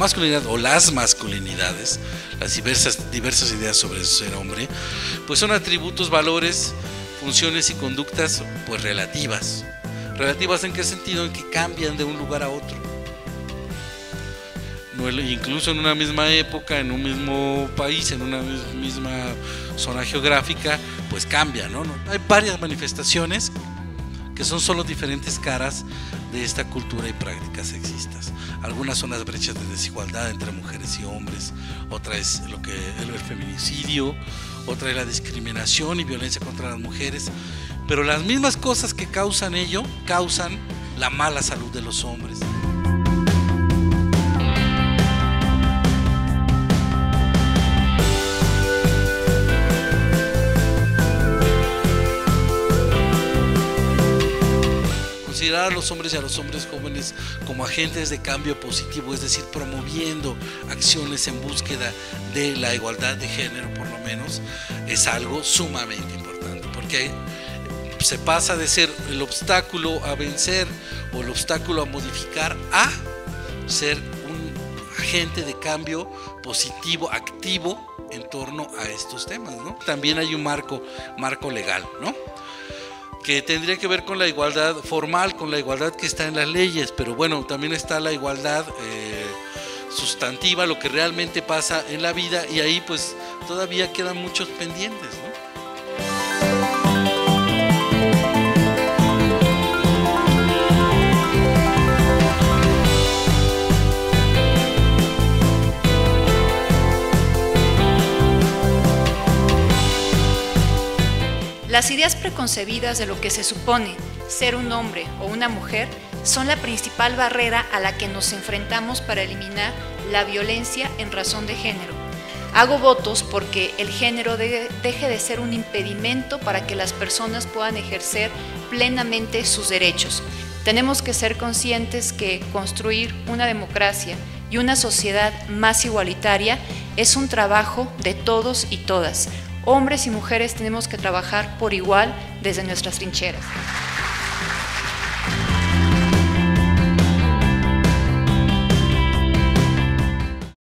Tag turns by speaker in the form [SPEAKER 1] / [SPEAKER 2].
[SPEAKER 1] masculinidad o las masculinidades, las diversas ideas sobre ser hombre, pues son atributos, valores, funciones y conductas pues relativas. ¿Relativas en qué sentido? En que cambian de un lugar a otro. No, incluso en una misma época, en un mismo país, en una misma zona geográfica, pues cambia, ¿no? Hay varias manifestaciones que son solo diferentes caras de esta cultura y prácticas sexistas. Algunas son las brechas de desigualdad entre mujeres y hombres, otra es el feminicidio, otra es la discriminación y violencia contra las mujeres, pero las mismas cosas que causan ello, causan la mala salud de los hombres. Considerar a los hombres y a los hombres jóvenes como agentes de cambio positivo, es decir, promoviendo acciones en búsqueda de la igualdad de género, por lo menos, es algo sumamente importante, porque se pasa de ser el obstáculo a vencer o el obstáculo a modificar a ser un agente de cambio positivo, activo en torno a estos temas, ¿no? También hay un marco legal, ¿no?, que tendría que ver con la igualdad formal, con la igualdad que está en las leyes, pero bueno, también está la igualdad sustantiva, lo que realmente pasa en la vida, y ahí pues todavía quedan muchos pendientes, ¿no?
[SPEAKER 2] Las ideas preconcebidas de lo que se supone ser un hombre o una mujer son la principal barrera a la que nos enfrentamos para eliminar la violencia en razón de género. Hago votos porque el género deje de ser un impedimento para que las personas puedan ejercer plenamente sus derechos. Tenemos que ser conscientes que construir una democracia y una sociedad más igualitaria es un trabajo de todos y todas. Hombres y mujeres tenemos que trabajar por igual desde nuestras trincheras.